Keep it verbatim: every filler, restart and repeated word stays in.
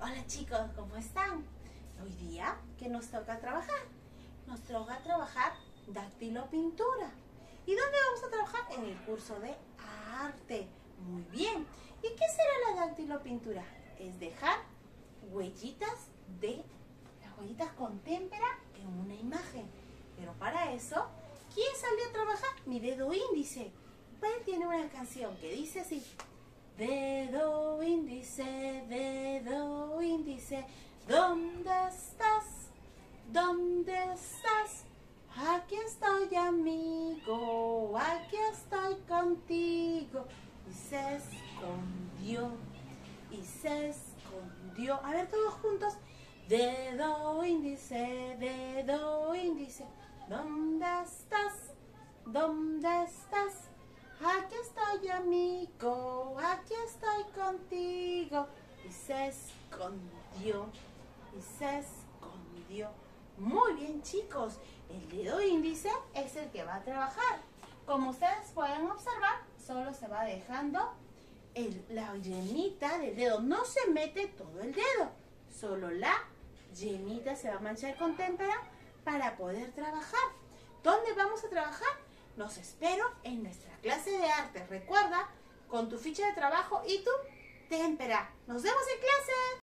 Hola chicos, ¿cómo están? Hoy día, ¿qué nos toca trabajar? Nos toca trabajar dactilopintura. ¿Y dónde vamos a trabajar? En el curso de arte. Muy bien. ¿Y qué será la dactilopintura? Es dejar huellitas de las huellitas con témpera en una imagen. Pero para eso, ¿quién salió a trabajar? Mi dedo índice. Pues tiene una canción que dice así: dedo índice, dedo índice, ¿dónde estás? ¿Dónde estás? Aquí estoy, amigo, aquí estoy contigo. Y se escondió, y se escondió. A ver, todos juntos. Dedo índice, dedo índice, ¿dónde estás? ¿Dónde estás? Aquí estoy, amigo, aquí estoy contigo. Y se escondió, y se escondió. Muy bien, chicos, el dedo índice es el que va a trabajar. Como ustedes pueden observar, solo se va dejando el, la yemita del dedo. No se mete todo el dedo, solo la yemita se va a manchar con témpera para poder trabajar. ¿Dónde vamos a trabajar? Los espero en nuestra clase de arte. Recuerda, con tu ficha de trabajo y tu témpera. ¡Nos vemos en clase!